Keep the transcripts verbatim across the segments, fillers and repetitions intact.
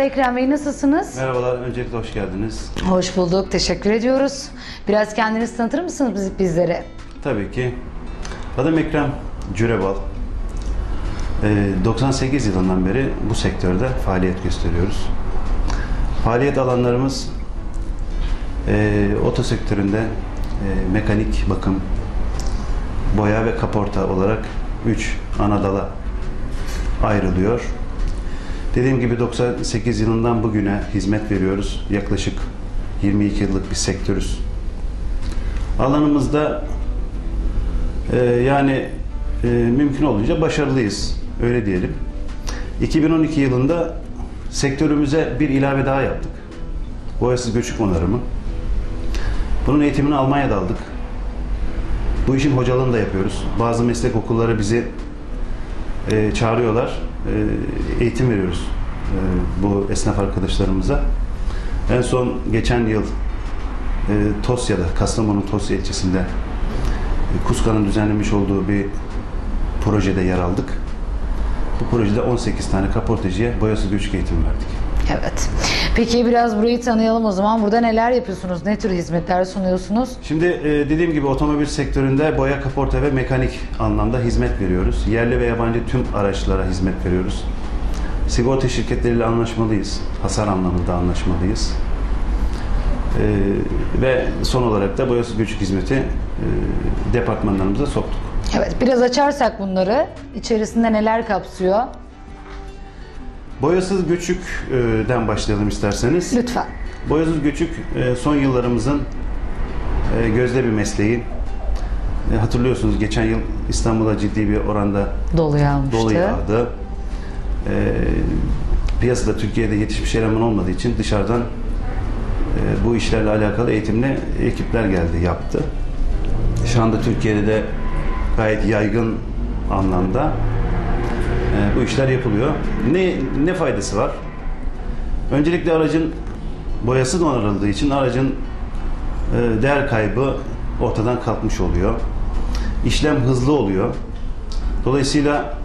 Ekrem Bey, nasılsınız? Merhabalar, öncelikle hoş geldiniz. Hoş bulduk, teşekkür ediyoruz. Biraz kendinizi tanıtır mısınız bizlere? Tabii ki. Adım Ekrem Cürebal. doksan sekiz yılından beri bu sektörde faaliyet gösteriyoruz. Faaliyet alanlarımız e, oto sektöründe e, mekanik bakım, boya ve kaporta olarak üç ana dala ayrılıyor. Dediğim gibi doksan sekiz yılından bugüne hizmet veriyoruz. Yaklaşık yirmi iki yıllık bir sektörüz. Alanımızda e, yani e, mümkün olunca başarılıyız. Öyle diyelim. iki bin on iki yılında sektörümüze bir ilave daha yaptık. Boyasız göçük onarımı. Bunun eğitimini Almanya'da aldık. Bu işin hocalığını da yapıyoruz. Bazı meslek okulları bizi e, çağırıyorlar. E, eğitim veriyoruz e, bu esnaf arkadaşlarımıza. En son geçen yıl e, Tosya'da, Kastamonu Tosya ilçesinde e, KUSKA'nın düzenlemiş olduğu bir projede yer aldık. Bu projede on sekiz tane kaportacıya boyasız göçük eğitimi verdik. Evet. Peki biraz burayı tanıyalım o zaman. Burada neler yapıyorsunuz? Ne tür hizmetler sunuyorsunuz? Şimdi e, dediğim gibi otomobil sektöründe boya, kaporta ve mekanik anlamda hizmet veriyoruz. Yerli ve yabancı tüm araçlara hizmet veriyoruz. Sigorta şirketleriyle anlaşmalıyız. Hasar anlamında anlaşmalıyız. E, ve son olarak da boyasız göçük hizmeti e, departmanlarımıza soktuk. Evet, biraz açarsak bunları, içerisinde neler kapsıyor? Boyasız göçükten başlayalım isterseniz. Lütfen. Boyasız göçük son yıllarımızın gözde bir mesleği. Hatırlıyorsunuz geçen yıl İstanbul'a ciddi bir oranda dolu yağmıştı. Dolu yağdı. Piyasada Türkiye'de yetişmiş eleman olmadığı için dışarıdan bu işlerle alakalı eğitimli ekipler geldi, yaptı. Şu anda Türkiye'de de gayet yaygın anlamda bu işler yapılıyor. Ne ne faydası var? Öncelikle aracın boyasız onarıldığı için aracın değer kaybı ortadan kalkmış oluyor. İşlem hızlı oluyor. Dolayısıyla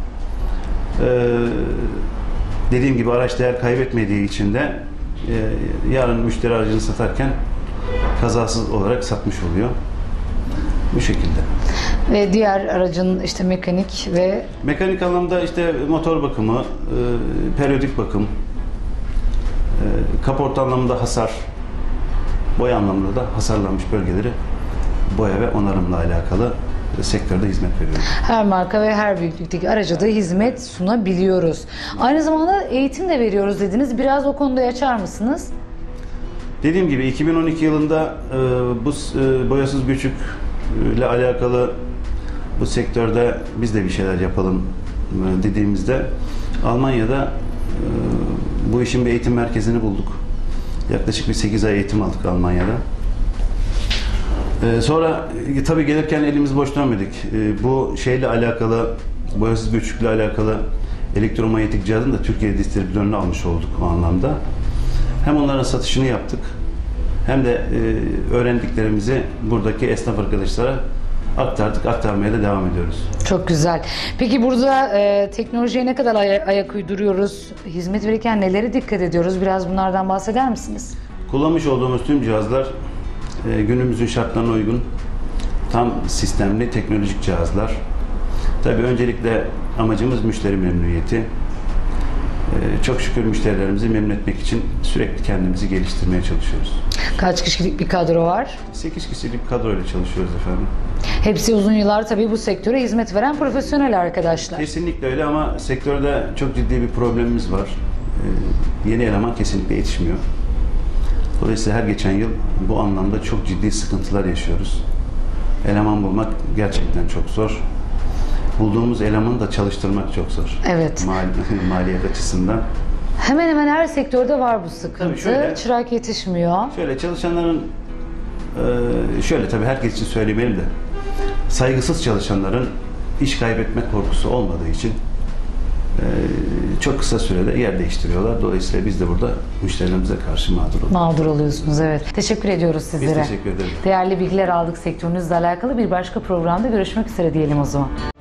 dediğim gibi araç değer kaybetmediği için de yarın müşteri aracını satarken kazasız olarak satmış oluyor. Bu şekilde. Ve diğer aracın işte mekanik ve... Mekanik anlamda işte motor bakımı, e, periyodik bakım, e, kaporta anlamında hasar, boya anlamında da hasarlanmış bölgeleri boya ve onarımla alakalı sektörde hizmet veriyoruz. Her marka ve her büyüklükteki araca da hizmet sunabiliyoruz. Aynı zamanda eğitim de veriyoruz dediniz. Biraz o konuda açar mısınız? Dediğim gibi iki bin on iki yılında e, bu e, boyasız göçük ile alakalı bu sektörde biz de bir şeyler yapalım dediğimizde Almanya'da e, bu işin bir eğitim merkezini bulduk. Yaklaşık bir sekiz ay eğitim aldık Almanya'da. E, sonra e, tabii gelirken elimiz boş dönmedik. E, bu şeyle alakalı, boyasız göçükle alakalı elektromanyetik cihazın da Türkiye distribütörünü almış olduk o anlamda. Hem onların satışını yaptık, hem de e, öğrendiklerimizi buradaki esnaf arkadaşlara aktardık, aktarmaya da devam ediyoruz. Çok güzel. Peki burada e, teknolojiye ne kadar ay- ayak uyduruyoruz? Hizmet verirken nelere dikkat ediyoruz? Biraz bunlardan bahseder misiniz? Kullanmış olduğumuz tüm cihazlar e, günümüzün şartlarına uygun, tam sistemli teknolojik cihazlar. Tabii öncelikle amacımız müşteri memnuniyeti. Ee, çok şükür müşterilerimizi memnun etmek için sürekli kendimizi geliştirmeye çalışıyoruz. Kaç kişilik bir kadro var? sekiz kişilik bir kadroyla çalışıyoruz efendim. Hepsi uzun yıllar tabii bu sektöre hizmet veren profesyonel arkadaşlar. Kesinlikle öyle ama sektörde çok ciddi bir problemimiz var. Ee, yeni eleman kesinlikle yetişmiyor. Dolayısıyla her geçen yıl bu anlamda çok ciddi sıkıntılar yaşıyoruz. Eleman bulmak gerçekten çok zor. Bulduğumuz elemanı da çalıştırmak çok zor. Evet. Mal, maliyet açısından. Hemen hemen her sektörde var bu sıkıntı. Şöyle, Çırak yetişmiyor. Şöyle çalışanların, şöyle tabii herkes için söylemeyelim de, saygısız çalışanların iş kaybetme korkusu olmadığı için çok kısa sürede yer değiştiriyorlar. Dolayısıyla biz de burada müşterilerimize karşı mağdur oluyoruz. Mağdur oluyorsunuz, evet. Teşekkür ediyoruz sizlere. Biz teşekkür ederiz. Değerli bilgiler aldık sektörünüzle alakalı. Bir başka programda görüşmek üzere diyelim o zaman.